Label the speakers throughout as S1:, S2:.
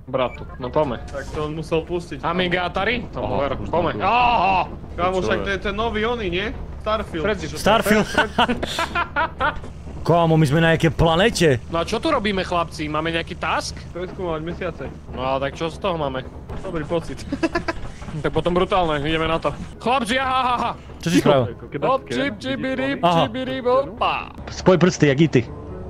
S1: bratu. No poďme.
S2: Tak to on musel pustiť.
S1: Amigatari? No, poďme.
S2: Kámo, však to je ten nový oný, nie? Starfield.
S3: Starfield. Kámo, my sme na nejakej planete.
S1: No a čo tu robíme, chlapci? Máme nejaký task?
S2: Preskúmať mesiace.
S1: No ale tak čo z toho máme?
S2: Dobrý pocit.
S1: Tak potom brutálne, ideme na to. Chlapci, aha.
S3: Čo si spravil?
S1: Hop, čibirip, opa.
S3: Spoj prsty, jak ty.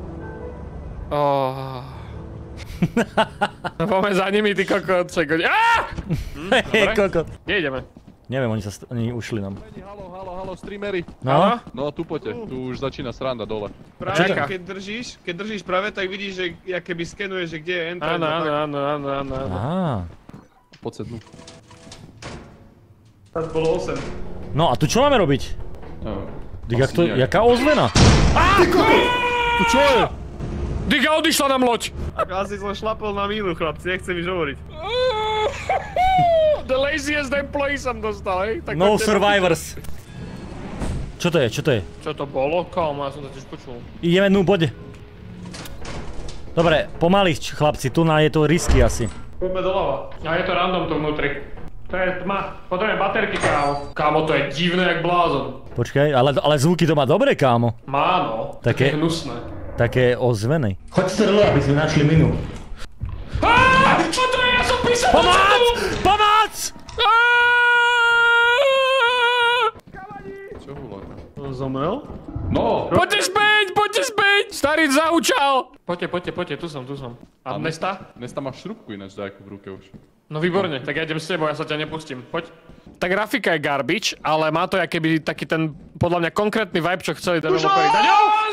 S1: No poďme za nimi, ty kokotček.
S3: Hej, kokot.
S1: Kde ideme?
S3: Neviem, oni ušli nám.
S4: Halo, streamery.
S3: No?
S4: No tu poďte, tu už začína sranda dole.
S2: Práve keď držíš práve, tak vidíš, že jak keby skenuje, že kde je enter.
S1: Áno.
S3: Á.
S4: Poď sednú.
S2: Tak bolo 8.
S3: No a tu čo máme robiť? Jaká ozvena?
S1: Tu čo je? Diga, odišla nám loď!
S2: Asi som šlapol na mílu, chlapci, nechcem nič hovoriť.
S1: The laziest employee som dostal, hej?
S3: No survivors. Čo to je?
S1: Čo to bolo? Kámo, ja som to tiež počul.
S3: Ideme, poď. Dobre, pomaly, chlapci, tu je to risky asi.
S2: Poďme doľava.
S1: A je to random tu vnútri. To je tma. Potrebujem baterky, kámo. Kámo, to je divné jak blázon.
S3: Počkaj, ale zvuky to má dobre, kámo.
S1: Má no,
S3: Také
S1: hnusné.
S3: Také ozvenej. Choď sa dole, aby sme našli minu.
S1: Čo to je? Ja som písal
S3: Pomoc!
S4: Čo huláka?
S2: On zomrel?
S4: No!
S1: Poďte späť! Starý zaučal! Poďte, tu som. A Nesta?
S4: Nesta máš šrubku ináč dajakú v ruke už.
S1: No výborne, tak ja idem s tebou, ja sa ťa nepustím. Poď. Tá grafika je garbage, ale má to keby taký ten, podľa mňa konkrétny vibe, čo chceli ten developery dať.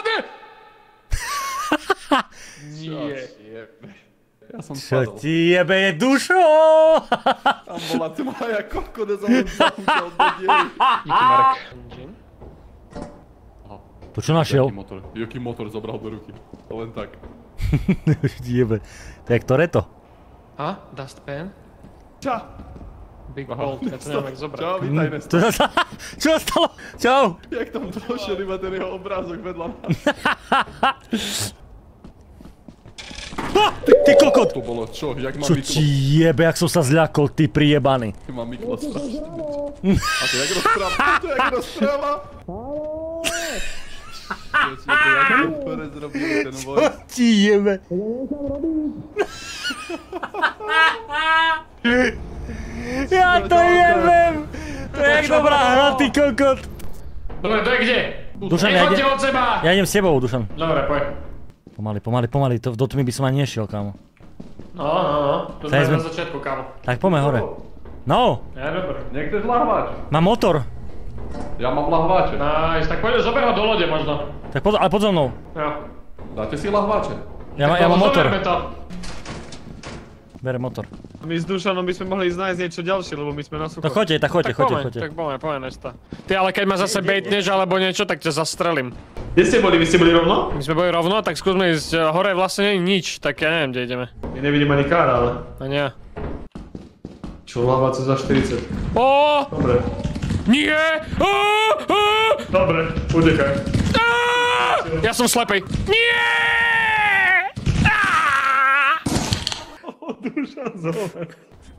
S1: Nie.
S4: Ja som
S3: Čo
S4: spadol.
S3: ti jebe je dušo?
S4: Tam bola tma, ja kokode za len zaučal do diery.
S1: Díky, Marek.
S3: To čo našiel?
S4: Jaký motor zobral do ruky. To len tak.
S3: Jebe. To je Toretto.
S1: A? Dustpan?
S2: Ča?
S1: Big Bolt, ja to neviem jak zobrať.
S4: Čau, vítaj Nesta.
S3: Čo sa stalo? Čau.
S4: Jak tam došiel iba ten jeho obrázok vedľa nás.
S3: Ty kokot!
S4: To bolo čo? Jak ma
S3: Čo
S4: myklo?
S3: ti jebe, jak som sa zľakol, ty prijebaný.
S4: Ma myklo strašne. A to jak rozpráva? To jak super zrobili ten voice.
S3: Ti jebe. Ja to jebem! To je jak dobrá hra, ty kokot.
S1: Dobre, to je kde?
S3: Dušan,
S1: Nechodte od seba!
S3: ja idem s tebou, Dušan.
S1: Dobre, poď.
S3: Pomaly, do tmy by som ani nešiel, kámo.
S1: No. Tu sme na začiatku, kámo.
S3: Tak poďme hore. No!
S1: Ja, dobre.
S4: Niekto lahváč.
S3: Mám motor.
S4: Ja mám lahváče.
S1: Nice, tak poď, zober ho do lode možno.
S3: Tak ale poď so mnou.
S1: Jo.
S4: Dáte si lahváče?
S3: Ja mám motor.
S1: Zoberme to.
S3: Berem motor.
S2: My s Dušanom by sme mohli ísť nájsť niečo ďalšie, lebo my sme na sucho.
S3: No choďte.
S1: Tak poďme, Nesta. Ty, ale keď ma zase baitneš alebo niečo, tak ťa zastrelím.
S2: Kde ste boli? Vy ste boli rovno?
S1: My sme boli rovno, tak skúsme ísť hore, vlastne nie je nič, tak ja neviem, kde ideme.
S2: Ja nevidím ani kára, ale...
S1: A nie.
S2: Čo, hlava za 40. Dobre.
S1: Nie!
S2: Dobre, udekaj.
S1: Ja som slepej. Nie!
S2: Dušan zomrel.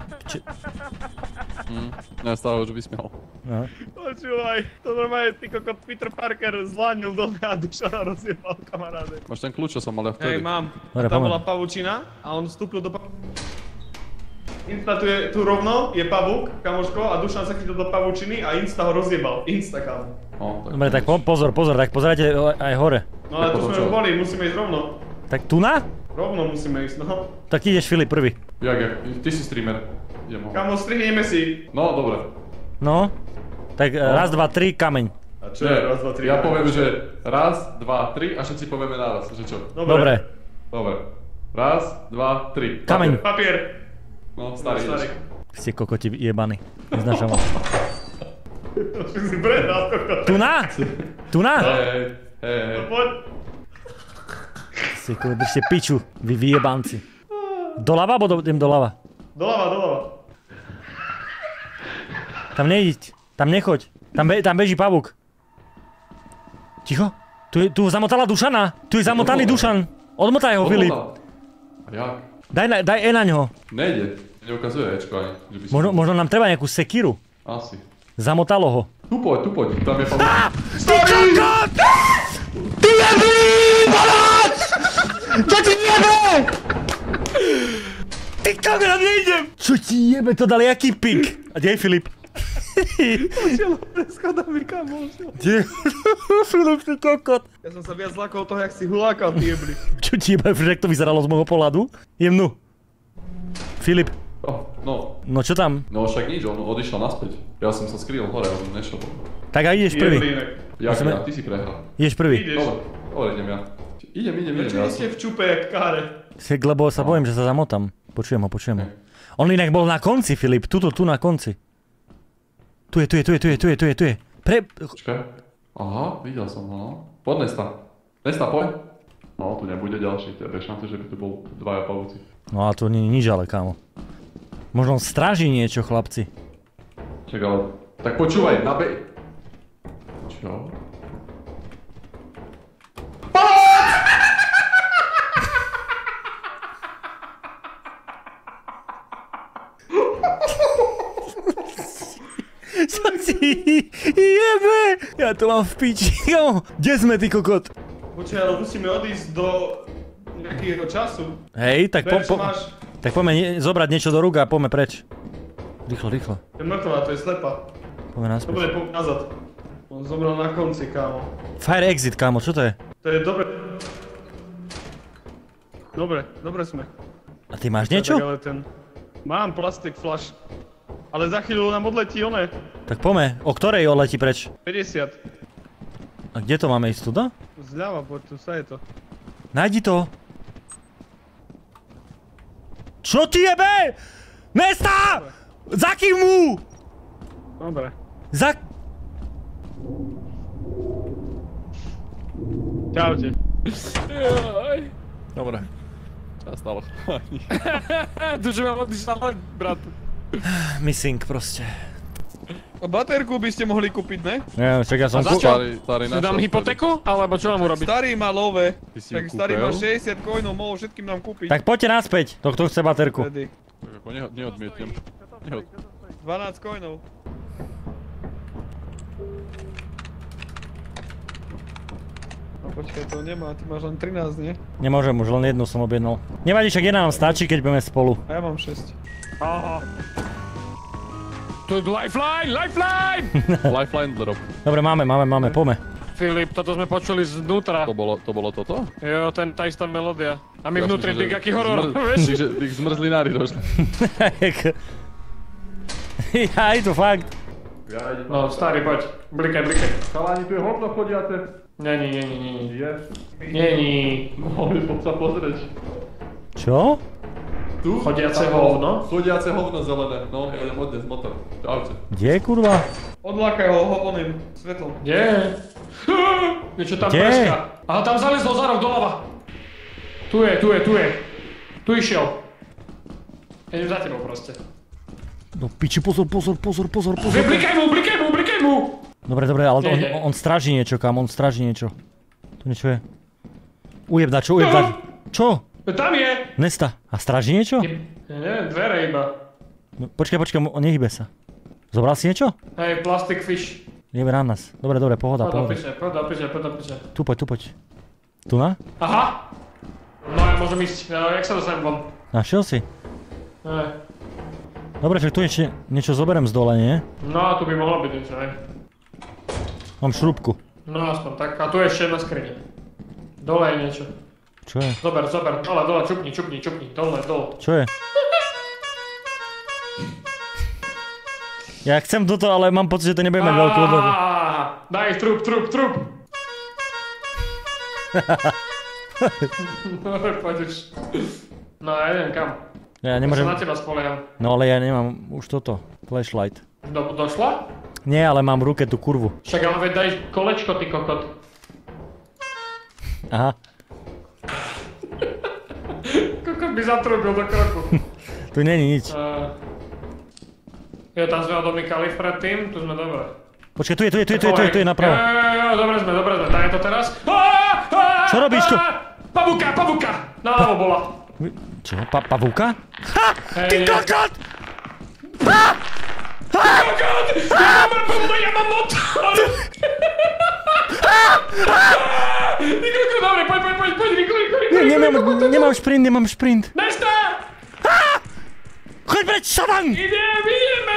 S4: Nestále už vysmial.
S2: Počúvaj, to normálne ty kokot Peter Parker zlánil dole a Dušana rozjebal, kamaráde.
S4: Máš ten kľúč, čo som mal ja vtedy?
S2: Hej, mám.
S3: Dobre,
S2: Tam
S3: poďme.
S2: bola pavučina a on vstúpil do Insta tu rovno, je pavúk, kamoško, a Dušan sa chytil do pavučiny a Insta ho rozjebal. Insta, kámo.
S3: Dobre, tak pozor, tak pozerajte aj hore.
S2: No ale tu sme už boli, musíme ísť rovno.
S3: Tak tu na?
S2: Rovno musíme ísť, no.
S3: Tak ideš, Filip, prvý.
S4: Jak? Ty si streamer. Idem ho.
S2: Kamo, strihneme si.
S4: No, dobre.
S3: No. Tak raz, dva, tri, kameň.
S2: A čo je? Raz, dva, tri.
S4: Ja poviem, že raz, dva, tri a všetci povieme naraz, že čo?
S3: Dobre.
S4: Raz, dva, tri.
S3: Kameň.
S2: Papier.
S4: No, starý ideš.
S3: Ste kokoti jebany. Neznášam vás.
S2: Si predal, kokot.
S3: Tu na?
S4: Hej.
S2: Poď.
S3: Si držte piču, vy vyjebanci. Doľava, alebo idem doľava?
S2: Doľava.
S3: Tam neíď, tam nechoď. Tam beží pavúk. Ticho. Tu zamotala Dušana. Tu je zamotaný Dušan. Odmotaj ho, Filip.
S4: A jak?
S3: Daj E na ňo.
S4: Nejde. Neukazuje Ečko ani. Že by si...
S3: Možno nám treba nejakú sekiru.
S4: Asi.
S3: Zamotalo ho.
S4: Tu poď. Tam je pavúk.
S3: Ty kokot! Ty jeblý! Pomoc! Čo ti jebe? Ty kokot, nejdem! Čo ti jebe, to dal jaký pik? A kde je Filip?
S2: Pošiel schodami, kamoš.
S3: Kde? Filip, ty kokot.
S2: Ja som sa viac zlakol toho, jak si hulákal, ty jebli.
S3: Čo ti jebe, jak to vyzeralo z môjho pohľadu? Jemnu. Filip.
S4: No.
S3: No čo tam?
S4: No však nič, on odišiel naspäť. Ja som sa skrýl hore, on nešiel.
S3: Tak a ideš prvý.
S4: Ja, ty si prehral.
S3: Ideš prvý.
S2: Ideš.
S4: Dobre, idem ja. Idem.
S2: Prečo nie ste v čupe, jak káre?
S3: Sek, lebo sa bojím, že sa zamotám. Počujem ho. On inak bol na konci, Filip. Tu na konci. Tu je.
S4: Počkaj. Aha, videl som ho, no. Poď Nesta, poď. No, tu nebude ďalší, to je bez šance, že by tu bol dvaja pavúci.
S3: No a to nie je nič ale, kámo. Možno on stráži niečo, chlapci.
S4: Čak, ale... Tak počúvaj, nabej... Čo?
S3: Čo si jebe? Ja to mám v piči, kámo. Kde sme, ty kokot?
S2: Počkaj, ale musíme odísť do nejakého času.
S3: Hej, tak
S2: Máš...
S3: tak poďme zobrať niečo do rúk a poďme preč. Rýchlo.
S2: To je mŕtvá, to je slepa.
S3: Poďme naspäť.
S2: Dobre, poďme nazad. On zomrel na konci, kámo.
S3: Fire exit, kámo, čo to je?
S2: To je dobre. Dobre sme.
S3: A ty máš niečo?
S2: Tak, ale Mám plastik flash. Ale za chvíľu nám odletí one.
S3: Tak poďme, o ktorej odletí preč?
S2: 50.
S3: A kde to máme ísť, tuda?
S2: Zľava, poď, tu sa je to.
S3: Nájdi to. Čo ti jebe? Nesta! Zakýv mu!
S2: Dobre. Čaute.
S4: Dobre. Čo stalo?
S1: Duže mám odišla, brat.
S3: Missing proste.
S2: A baterku by ste mohli kúpiť, ne?
S3: Ja, čak ja som
S4: Starý
S1: Si dám hypotéku? Alebo čo mám urobiť?
S2: Starý má love.
S4: Ty si ju
S2: Tak starý má
S4: kúpil?
S2: 60 coinov, mohol všetkým nám kúpiť.
S3: Tak poďte naspäť, to kto chce baterku.
S2: Ready.
S4: Neodmietnem.
S2: 12 coinov. No počkaj, to nemá, ty máš len 13, nie?
S3: Nemôžem, už len jednu som objednal. Nevadí, však jedna nám stačí, keď budeme spolu.
S2: A ja mám 6.
S1: Aha. To je lifeline!
S4: Lifeline drop.
S3: Dobre, máme, poďme.
S1: Filip, toto sme počuli znútra.
S4: To bolo toto?
S1: Jo, tá istá melódia. A my vnútri big aký horor,
S4: Vieš?
S1: vieš?
S4: Tých zmrzlinári došli.
S3: Aj to fakt.
S1: No, starý, poď. Blikaj.
S4: Chalani, tu je hovno chodiace.
S1: Není.
S4: Je?
S1: Není.
S4: Mohli poď sa pozrieť.
S3: Čo?
S4: Tu?
S1: Chodiace hovno?
S4: Chodiace hovno zelené. No, ja idem odnes motor. Čaute.
S3: Kde, kurva?
S2: Odlákaj ho oným svetlom.
S1: Kde? Niečo tam
S3: Kde?
S1: preská. Aha, tam zalezol za roh doľava. Tu je. Tu išiel. Ja idem za tebou proste.
S3: No piči, pozor.
S1: Blikaj mu!
S3: Dobre, ale
S1: Nie.
S3: on stráži niečo, kam, on stráži niečo. Tu niečo je. Ujebda, čo? Čo?
S1: Tam je!
S3: Nesta. A stráži niečo?
S1: Ja neviem, dvere iba.
S3: No, počkaj, on nehybe sa. Zobral si niečo?
S1: Hej, plastic fish.
S3: Ideme na nás. Dobre, pohoda.
S1: Poď do piče.
S3: Tu poď. Tu na?
S1: Aha! No ja môžem ísť, jak sa dostanem von?
S3: Našiel si?
S1: Hej.
S3: Dobre, však tu ešte niečo zoberiem z dole, nie?
S1: No a tu by mohlo byť niečo, hej.
S3: Mám šrúbku.
S1: No aspoň tak, a tu je ešte jedna skriňa. Dole je niečo.
S3: Čo je?
S1: Zober, dole, čupni, dole.
S3: Čo je? Ja chcem toto, ale mám pocit, že to nebude mať veľkú hodnotu.
S1: Daj, trup. Poď už. No ja neviem kam.
S3: Ja
S1: Ja
S3: nemôžem...
S1: sa na teba spolieham.
S3: No ale ja nemám už toto. Flashlight.
S1: Došla?
S3: Nie, ale mám v ruke tú kurvu.
S1: Však ale veď daj kolečko, ty kokot.
S3: Aha.
S1: Kokot by zatrúbil do kroku.
S3: Tu není nič.
S1: Jo, tam sme odomykali predtým, tu sme dobre.
S3: Počkaj, tu je napravo.
S1: Jo, dobre sme, daj to teraz.
S3: Čo robíš tu?
S1: Pavuka! Naľavo bola.
S3: Čo? Pavúka? Ha! Ty
S1: Hej,
S3: kokot!
S1: ja mám motor! Ty kokot, dobre, poď, rýchlo.
S3: Nemám šprint.
S1: Nesta!
S3: Choď preč, šaban!
S1: Ideme.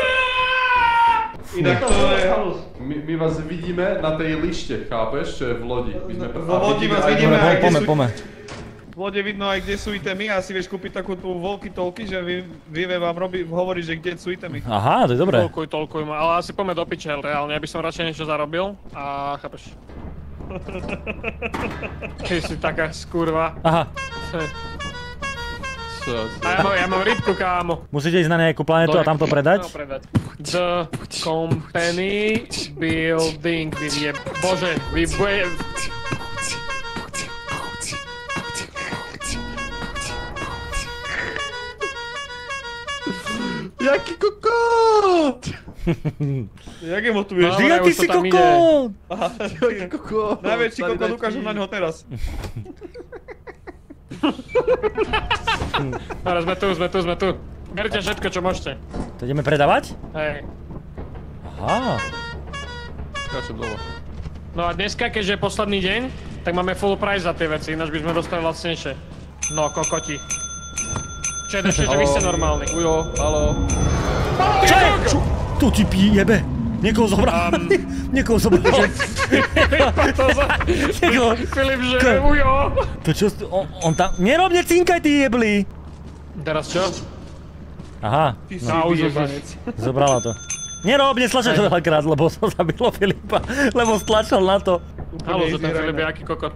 S2: Inak to je halus.
S4: My vás vidíme na tej lište, chápeš, čo je v lodi.
S2: V lodi vás vidíme aj kde sú...
S3: Poďme.
S2: V lode vidno aj kde sú itemy a si vieš kúpiť takú tú walkie-talkie, že vie vám hovoriť, že kde sú itemy.
S3: Aha, to je dobré.
S1: Toľkuj ma, ale asi poďme do piče, reálne, ja by som radšej niečo zarobil a chápeš. Ty si taká skurva.
S3: Aha,
S1: A ja mám rybku, kámo.
S3: musíte ísť na nejakú planetu a tam to predať?
S1: No, predať. The company building vyvie... Bože, vybude...
S4: Jaký kokot!
S2: Jak je motivuješ?
S1: Dobre,
S3: Ty
S1: už to
S3: si
S1: tam ide.
S3: kokot!
S2: Najväčší kokot ukážem na neho teraz.
S1: Dobre, sme tu. Berte všetko, čo môžete.
S3: To ideme predávať?
S1: Hej.
S3: Aha.
S4: Skáčem dole.
S1: No a dneska, keďže je posledný deň, tak máme full price za tie veci, ináč by sme dostali lacnejšie. No, kokoti. Čo je ešte, že vy ste normálni.
S4: Ujo, haló.
S3: Čo je? Tu ti jebe. Niekoho zobral. Niekoho zobral.
S1: Filip, že ujo.
S3: To čo? On tam... Nerob, necinkaj, ty jebli.
S1: Teraz čo?
S3: Aha,
S2: Ty si
S1: No, už
S2: vyjebanec.
S3: zobrala to. Nerob, nestlačaj to veľakrát, lebo to zabilo Filipa. Lebo stlačal na to.
S1: Halo, že ten Filip je aký kokot.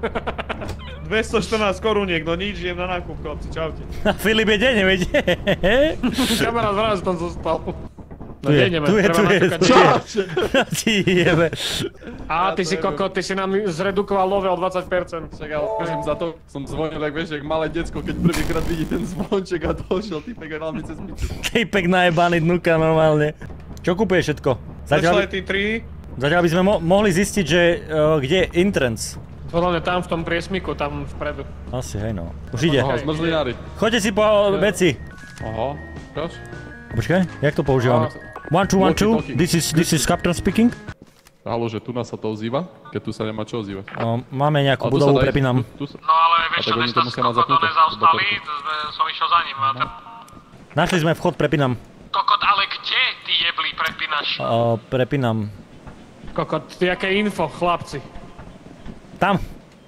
S2: 214 koruniek, no nič, idem na nákup, chlapci, čaute.
S3: Filip je deň, viete?
S1: Kamarát vrát tam zostal. No
S3: Tu je,
S1: ideme,
S3: tu je.
S1: treba natúkať.
S3: Ti jebe.
S1: Á, ty si kokot, ty si nám zredukoval love o 20%.
S4: Však ale skúsim za to, som zvonil, jak vieš, jak malé decko, keď prvýkrát vidí ten zvonček a došiel typek a dal mi cez piču.
S3: Typek najebaný dnuka normálne. Čo kúpuješ všetko?
S2: Začali
S3: Zatiaľ,
S2: tí 3.
S3: zatiaľ by sme mohli zistiť, že kde je entrance.
S1: Hlavne tam v tom priesmiku, tam vpredu.
S3: Asi, hej no. Už ide.
S4: Aha, zmrzlinári.
S3: Choďte si po veci.
S4: Aha, čaš?
S3: Počkaj, jak to používam? 1, 2, 1, 2, this is captain speaking.
S4: Halo, že tu nás sa to ozýva, keď tu sa nemá čo ozývať.
S3: Máme nejakú
S4: Ale tu
S3: budovu,
S4: sa dá ísť-
S3: prepínam.
S1: No ale vieš
S4: A tak
S1: čo,
S4: oni
S1: než
S4: to
S1: to
S4: musia mať
S1: kokot
S4: zapnuté.
S1: nezaostali, som išiel za ním.
S3: Našli sme vchod, prepínam.
S1: Kokot, ale kde ty jebli prepínaš?
S3: Prepínam.
S1: Kokot, ty aké info, chlapci.
S3: Tam.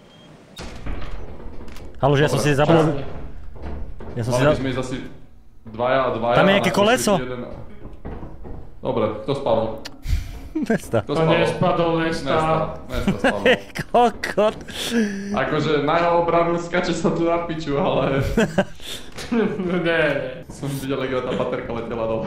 S3: Halo, že ja som si zabudol. Ja som si
S4: Mali by
S3: zabudol.
S4: sme ísť asi dvaja a dvaja.
S3: Tam je
S4: a
S3: nejaké
S4: na konci
S3: koleso.
S4: jeden a- Dobre, kto spadol?
S3: Nesta.
S4: Kto
S1: To nespadol, Nesta.
S4: Nesta spadol.
S3: Kokot.
S4: Akože na jeho obranu skače sa tu na piču, ale
S1: Ne.
S4: som videl, jak tá baterka letela dole.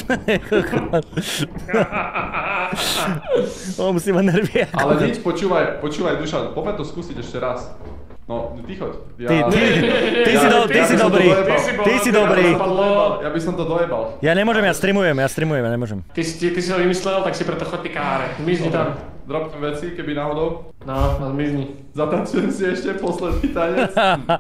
S3: On musí ma nervie.
S4: Ale nič, počúvaj, Dušan, poďme to skúsiť ešte raz. No, ty choď.
S3: Ty si dobrý. Ty si dobrý.
S4: Ja by som to dojebal.
S3: Ja nemôžem, ja streamujem, ja nemôžem.
S1: Ty si to vymyslel, tak si preto chod ty káre. Zmizni tam.
S4: Dropnem veci, keby náhodou.
S1: No, a zmizni.
S4: Zatancujem si ešte posledný tanec.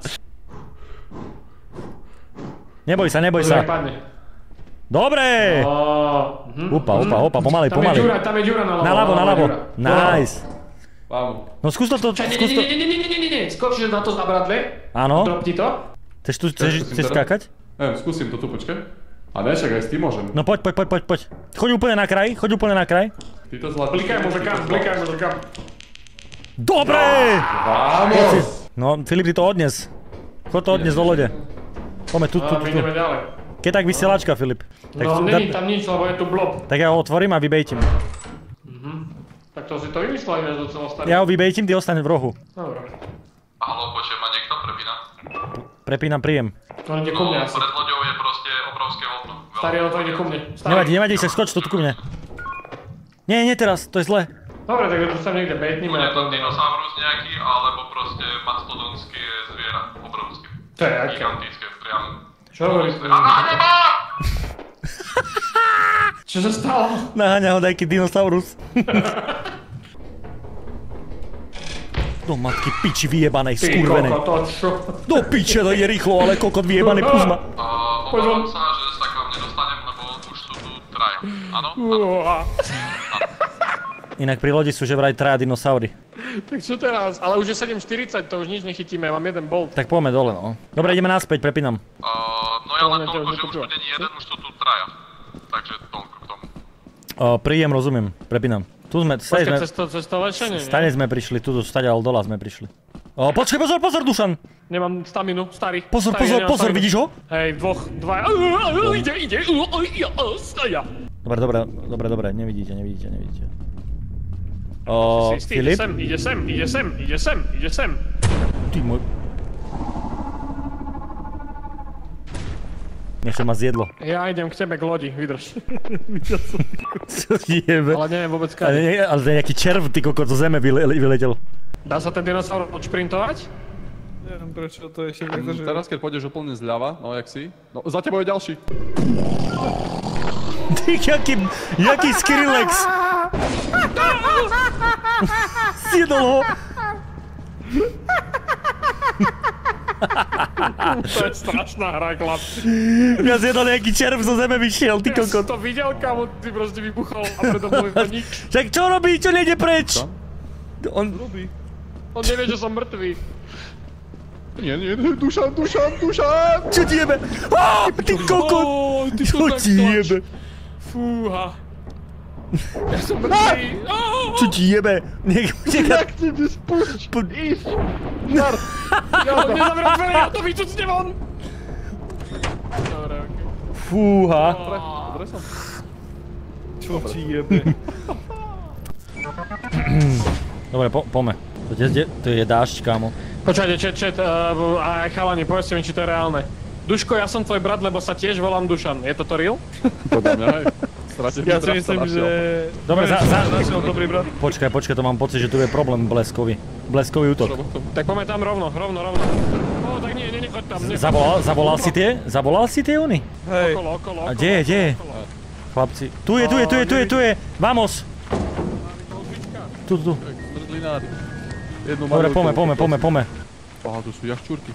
S3: Neboj sa, neboj sa.
S1: Padne.
S3: Dobre. Opa, pomalej, pomalej.
S1: Tam je ďura na
S3: Naľavo. Nice.
S4: Vámo.
S3: No skús to, skús to.
S1: Nie, skočíš na to zábradlie.
S3: Áno.
S1: Dropni to.
S3: Chceš skákať?
S4: Neviem, skúsim to tu, počkaj. A ne, však aj s tým môžem.
S3: No poď. Choď úplne na kraj.
S4: Ty to zlatý.
S1: Blikaj mu zakam.
S3: Dobre!
S4: Vamos!
S3: No, Filip, ty to odnes. Chod to odnes do lode. Poďme tu.
S1: A my ideme ďalej.
S3: Keď tak vysielačka, Filip.
S1: No, není tam nič, lebo je tu blob.
S3: Tak ja ho otvorím a vybejtím.
S1: Tak to si to vymyslel, ináč docela starý.
S3: Ja ho vybejtím, ty ostane v rohu.
S1: Dobre.
S5: Haló, počujem, ma niekto prepína?
S3: Prepínam príjem.
S1: To ide ku mne asi.
S5: Pred loďou je proste obrovské hovno.
S1: Starý, ale to ide ku mne.
S3: Nevadí, sa skoč to tu ku mne. Nie teraz, to je zle.
S1: Dobre, tak tu sa niekde bejtnime.
S5: Bude to dinosaurus nejaký, alebo proste mastodonské zviera, obrovské.
S1: To je aké?
S5: Gigantické, priam.
S1: Čo hovoríš?
S5: A neba!
S1: Čo sa stalo?
S3: Naháňa ho nejaký dinosaurus. Do matky piči vyjebanej,
S1: Ty
S3: skurvenej.
S1: koko, to čo?
S3: Do piče, to je rýchlo, ale kokot vyjebanej, puzma.
S5: Obávam sa, že sa k vám nedostanem, lebo už sú tu traja. Áno?
S3: Inak pri lodi sú že vraj traja dinosaury.
S1: Tak čo teraz? Ale už je 7:40, to už nič nechytíme, mám jeden bolt.
S3: Tak poďme dole, no. Dobre, ideme naspäť, prepínam.
S5: No ja len toľko, že už tu není jeden, už sú tu traja. Takže toľko k tomu.
S3: Príjem, rozumiem, prepínam. Tu sme,
S1: Počkaj, cez to lešenie,
S3: stane sme prišli, tu stade, ale dola sme prišli. Počkaj, pozor, Dušan!
S1: Nemám staminu, starý.
S3: Pozor, vidíš ho?
S1: Hej, dva. Ide,
S3: Dobre, nevidíte. Filip?
S1: Ide sem.
S3: Ty môj... Niečo ma zjedlo.
S1: Ja idem k tebe k lodi, vydrž.
S3: Co ti jebe?
S1: Ale neviem vôbec kade.
S3: Ale to je nejaký červ, ty kokot, zo zeme vyletel.
S1: Dá sa ten dinosaur odšprintovať?
S2: Neviem prečo to ešte takto, že...
S4: Teraz keď pôjdeš úplne zľava, no jak si? No za tebou je ďalší.
S3: Ty, jaký Skrillex! Zjedol ho!
S1: To je strašná hra, chlap.
S3: Ja zjedol nejaký červ zo zeme vyšiel, ty
S1: Ja som
S3: kokot.
S1: to videl, kamo, ty proste vybuchol a predo mnou je to nič.
S3: Však čo robí, čo nejde preč?
S4: Čo?
S3: On...
S1: On nevie, že som mŕtvý.
S4: Nie, Dušan!
S3: Čo ti jebe? Ty kokot!
S1: Ty
S3: Čo ti jebe?
S1: Fúha. Ja som mŕtvý.
S3: Čo ti jebe?
S2: Jak ti spúšť? Ísť!
S1: On nezavrel dvere, ja to vyčucne von. Dobre, okej.
S3: Fúha.
S4: Dobre som.
S2: Čo ti jebe?
S3: Dobre, poďme. To je dážď, kámo.
S1: Počkajte, čet, aj chalani, povedzte mi, či to je reálne. Duško, ja som tvoj brat, lebo sa tiež volám Dušan. Je toto real?
S4: Podľa mňa, hej. Stratený
S2: Ja si
S4: brat sa
S2: myslím,
S4: našiel.
S2: že...
S3: Dobre,
S2: Našiel dobrý brat.
S3: Počkaj, to mám pocit, že tu je problém bleskový. Bleskový útok.
S1: Tak poďme tam rovno. Tak nie, nechoď tam.
S3: Zavolal si tie oni?
S2: Hej.
S1: Okolo.
S3: A kde je? Chlapci. Tu je. Vamos. Tu.
S4: Mrzlinári. Jednu
S3: Dobre,
S4: malú
S3: poďme.
S4: Aha, tu sú jaščúrky.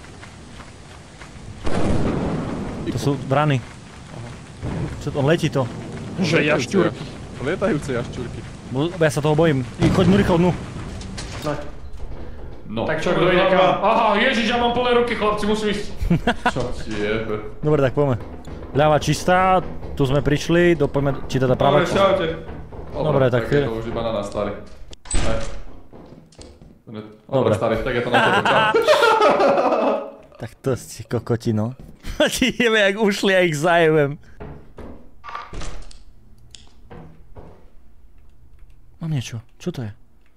S3: To sú vrany. Čo to, letí to.
S1: Že jašťúrky.
S4: Lietajúce jaščúrky.
S3: Ja sa toho bojím. Choď rýchlo dnu.
S4: No.
S1: Tak čo, kto ide kam? Aha, ježiš, ja mám plné ruky, chlapci, musím ísť.
S4: Čo ti jebe?
S3: Dobre, tak poďme. Ľava čistá, tu sme prišli, dopoďme, či teda práva. Dobre, tak
S4: je to už iba na nás, starý.
S3: Dobre,
S4: starý, tak je to na tebe.
S3: Tak to si kokotino. Ti jeme, jak ušli a ich zajebem. Mám niečo, čo to je?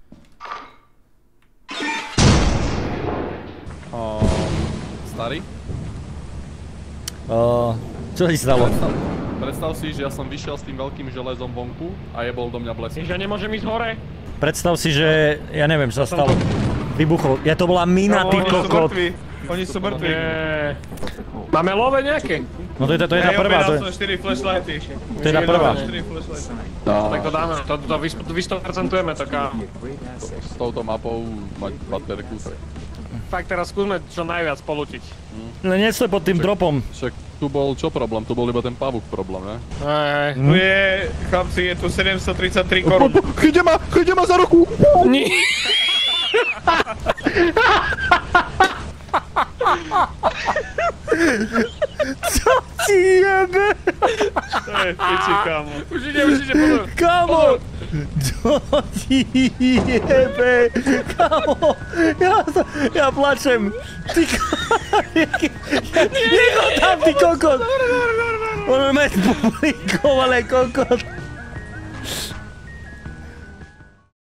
S4: Starý?
S3: Čo sa ti stalo?
S4: Predstav si, že ja som vyšiel s tým veľkým železom vonku a jebol do mňa blesk.
S1: Ježiš, ja nemôžem ísť hore.
S3: Predstav si, že ja neviem, čo sa stalo. Vybuchol. Ja to bola mina, ty kokot.
S2: Oni sú mŕtvi.
S1: Máme love nejaké?
S3: No to je tá prvá.
S2: Ja som 4 flashlighty.
S3: To je tá prvá.
S2: 4 flashlighty.
S1: Tak to dáme, to vystoprecentujeme to, kámo.
S4: S touto mapou mať baterku.
S1: Tak teraz skúsme čo najviac polutiť.
S3: No nesle pod tým dropom.
S4: Však tu bol čo problém? Tu bol iba ten pavúk problém, ne?
S1: Hej.
S2: Tu je, chlapci, je tu 733 korún.
S4: Chyťte ma za ruku!
S1: Nie.
S3: Co ti jebe?
S2: To je piči, kámo.
S1: Už ide, pozor.
S3: Kámo! Čo ti jebe? Kámo! Ja plačem. Ty Nech ho tam, ty kokot! On ma publikoval, kokot.